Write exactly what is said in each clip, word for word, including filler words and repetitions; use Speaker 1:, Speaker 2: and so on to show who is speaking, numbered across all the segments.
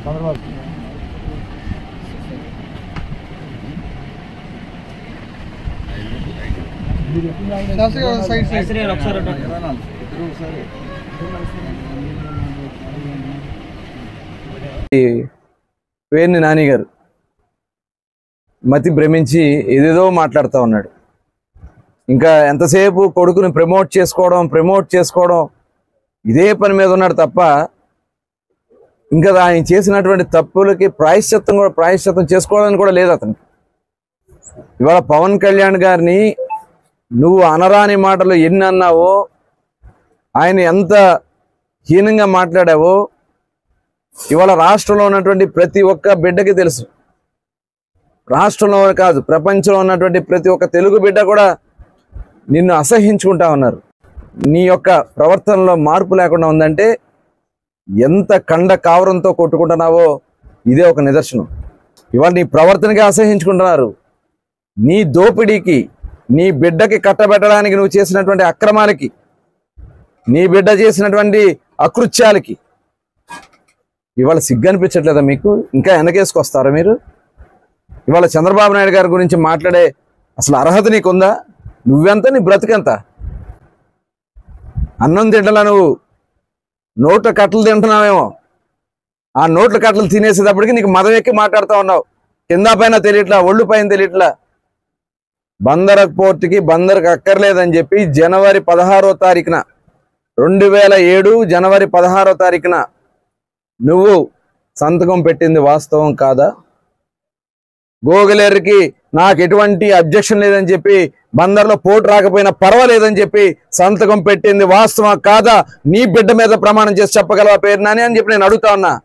Speaker 1: పేర్ని నాని గారు మతి భ్రమించి ఏదేదో మాట్లాడుతూ ఉన్నాడు. ఇంకా ఎంతసేపు కొడుకుని ప్రమోట్ చేసుకోవడం ప్రమోట్ చేసుకోవడం ఇదే పని మీద ఉన్నాడు తప్ప ఇంకా ఆయన చేసినటువంటి తప్పులకి ప్రాయశ్చిత్తం కూడా ప్రాయశ్చిత్తం చేసుకోవడానికి కూడా లేదు అతనికి. ఇవాళ పవన్ కళ్యాణ్ గారిని నువ్వు అనరాని మాటలు ఎన్ని అన్నావో, ఆయన ఎంత హీనంగా మాట్లాడావో ఇవాళ రాష్ట్రంలో ఉన్నటువంటి ప్రతి ఒక్క బిడ్డకి తెలుసు. రాష్ట్రంలో కాదు, ప్రపంచంలో ఉన్నటువంటి ప్రతి ఒక్క తెలుగు బిడ్డ కూడా నిన్ను అసహ్యించుకుంటా ఉన్నారు. నీ యొక్క ప్రవర్తనలో మార్పు లేకుండా ఉందంటే ఎంత కండ కావరంతో కొట్టుకుంటున్నావో ఇదే ఒక నిదర్శనం. ఇవాళ నీ ప్రవర్తనగా అసహ్యించుకుంటున్నారు. నీ దోపిడీకి, నీ బిడ్డకి కట్టబెట్టడానికి నువ్వు చేసినటువంటి అక్రమాలకి, నీ బిడ్డ చేసినటువంటి అకృత్యాలకి ఇవాళ సిగ్గు అనిపించట్లేదా మీకు? ఇంకా వెనకేసుకొస్తారా మీరు? ఇవాళ చంద్రబాబు నాయుడు గారి గురించి మాట్లాడే అసలు అర్హత నీకుందా? నువ్వెంత, నీ బ్రతికెంత? అన్నం తింటలా నువ్వు నోట్ల కట్టలు తింటున్నావేమో, ఆ నోట్ల కట్టలు తినేసేటప్పటికి నీకు మదం ఎక్కి మాట్లాడుతూ ఉన్నావు. కింద పైన తెలియట్లా, ఒళ్ళు పైన తెలియట్లా. బందర్ పోర్టుకి బందర్కి అక్కర్లేదని చెప్పి జనవరి పదహారో తారీఖున రెండు వేల ఏడు జనవరి పదహారో తారీఖున నువ్వు సంతకం పెట్టింది వాస్తవం కాదా? గోగలేరుకి నాకు ఎటువంటి అబ్జెక్షన్ లేదని చెప్పి, బందర్లో పోటు రాకపోయినా పర్వాలేదని చెప్పి సంతకం పెట్టింది వాస్తవం కాదా? నీ బిడ్డ మీద ప్రమాణం చేసి చెప్పగలవా పేరు నాని అని చెప్పి నేను అడుగుతా ఉన్నా.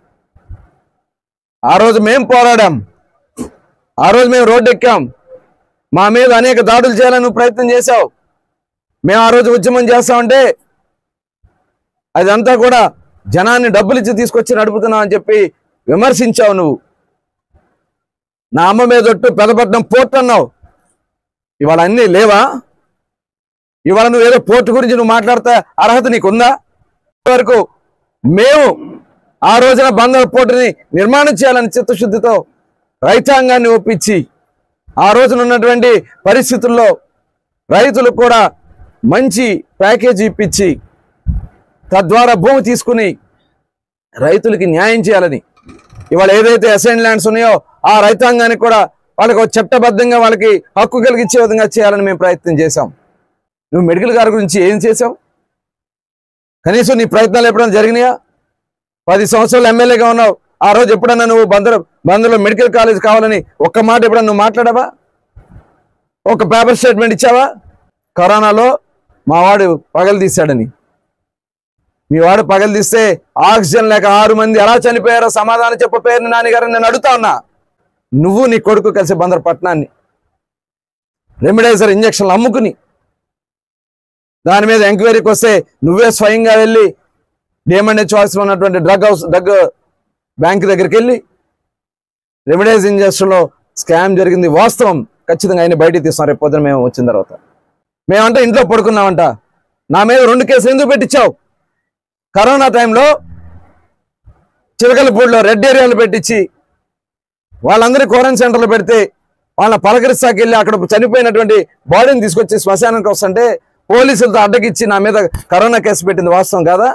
Speaker 1: ఆ రోజు మేం పోరాడాం, ఆ రోజు మేము రోడ్డు ఎక్కాం, మా మీద అనేక దాడులు చేయాలని నువ్వు ప్రయత్నం చేశావు. మేము ఆ రోజు ఉద్యమం చేస్తామంటే అదంతా కూడా జనాన్ని డబ్బులు ఇచ్చి తీసుకొచ్చి నడుపుతున్నావు అని చెప్పి విమర్శించావు. నువ్వు నా అమ్మ మీద ఒట్టు పెదపట్నం పోర్టు అన్నావు. ఇవాళ అన్నీ లేవా? ఇవాళ నువ్వు ఏదో పోర్టు గురించి నువ్వు మాట్లాడతా అర్హత నీకుందా? వరకు మేము ఆ రోజున బందర్ పోర్టుని నిర్మాణం చేయాలని చిత్తశుద్ధితో రైతాంగాన్ని ఒప్పించి, ఆ రోజున ఉన్నటువంటి పరిస్థితుల్లో రైతులకు కూడా మంచి ప్యాకేజీ ఇప్పించి, తద్వారా భూమి తీసుకుని రైతులకి న్యాయం చేయాలని, ఇవాళ ఏదైతే అసైన్ ల్యాండ్స్ ఉన్నాయో ఆ రైతాంగానికి కూడా వాళ్ళకి చట్టబద్ధంగా వాళ్ళకి హక్కు కలిగించే విధంగా చేయాలని మేము ప్రయత్నం చేశాం. నువ్వు మెడికల్ గారి గురించి ఏం చేసావు? కనీసం నీ ప్రయత్నాలు ఎప్పుడైనా జరిగినాయా? పది సంవత్సరాలు ఎమ్మెల్యేగా ఉన్నావు. ఆ రోజు ఎప్పుడన్నా నువ్వు బందర్ బందర్లో మెడికల్ కాలేజ్ కావాలని ఒక్క మాట ఎప్పుడన్నా నువ్వు మాట్లాడావా? ఒక పేపర్ స్టేట్మెంట్ ఇచ్చావా? కరోనాలో మా వాడు పగలు తీశాడని, మీ వాడు పగలు తీస్తే ఆక్సిజన్ లేక ఆరు మంది ఎలా చనిపోయారో సమాధానం చెప్ప పేరుని నాన్నగారని నేను అడుగుతా ఉన్నా. నువ్వు నీ కొడుకు కలిసి బందర్ పట్టణాన్ని రెమిడైజర్ ఇంజక్షన్లు అమ్ముకుని దాని మీద ఎంక్వైరీకి వస్తే నువ్వే స్వయంగా వెళ్ళి డిఎంఎన్హెచ్ వాయిస్లో ఉన్నటువంటి డ్రగ్ హౌస్ డ్రగ్ బ్యాంక్ దగ్గరికి వెళ్ళి రెమిడైజ్ ఇంజక్షన్లో స్కామ్ జరిగింది వాస్తవం, ఖచ్చితంగా ఆయన బయటికి తీస్తాం రేపు పొద్దున మేము వచ్చిన తర్వాత. మేమంటే ఇంట్లో పడుకున్నామంట. నా మీద రెండు కేసులు ఎందుకు పెట్టించావు? కరోనా టైంలో చిలకలపూడిలో రెడ్ ఏరియాలు పెట్టించి వాళ్ళందరినీ క్వారంటైన్ సెంటర్లో పెడితే వాళ్ళ పలకరిస్తాకి వెళ్ళి అక్కడ చనిపోయినటువంటి బాడీని తీసుకొచ్చి శ్మశానానికి వస్తుంటే పోలీసులతో అడ్డగిచ్చి నా మీద కరోనా కేసు పెట్టింది వాస్తవం కాదా?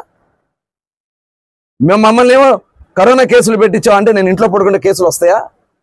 Speaker 1: మేము మమ్మల్ని ఏమో కరోనా కేసులు పెట్టించావు అంటే నేను ఇంట్లో పడుకుంటే కేసులు వస్తాయా?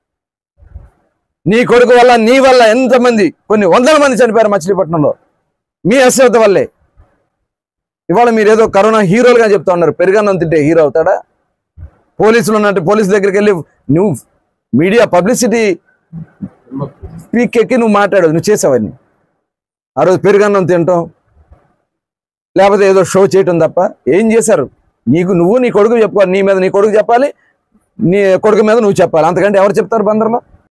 Speaker 1: నీ కొడుకు వల్ల, నీ వల్ల ఎంతమంది, కొన్ని వందల మంది చనిపోయారు మచిలీపట్నంలో మీ అశ్రద్ధ వల్లే. ఇవాళ మీరు ఏదో కరోనా హీరోలుగా చెప్తా ఉన్నారు. పెరుగన్నం తింటే హీరో అవుతాడా? పోలీసులు ఉన్నట్టు పోలీసు దగ్గరికి వెళ్ళి నువ్వు మీడియా పబ్లిసిటీ పీకెక్కి నువ్వు మాట్లాడవు, నువ్వు చేసావన్నీ. ఆ రోజు పెరుగన్నం తినటం లేకపోతే ఏదో షో చేయటం తప్ప ఏం చేశారు? నీకు నువ్వు నీ కొడుకు చెప్పుకోవాలి, నీ మీద నీ కొడుకు చెప్పాలి, నీ కొడుకు మీద నువ్వు చెప్పాలి. అంతకంటే ఎవరు చెప్తారు బందర్లో?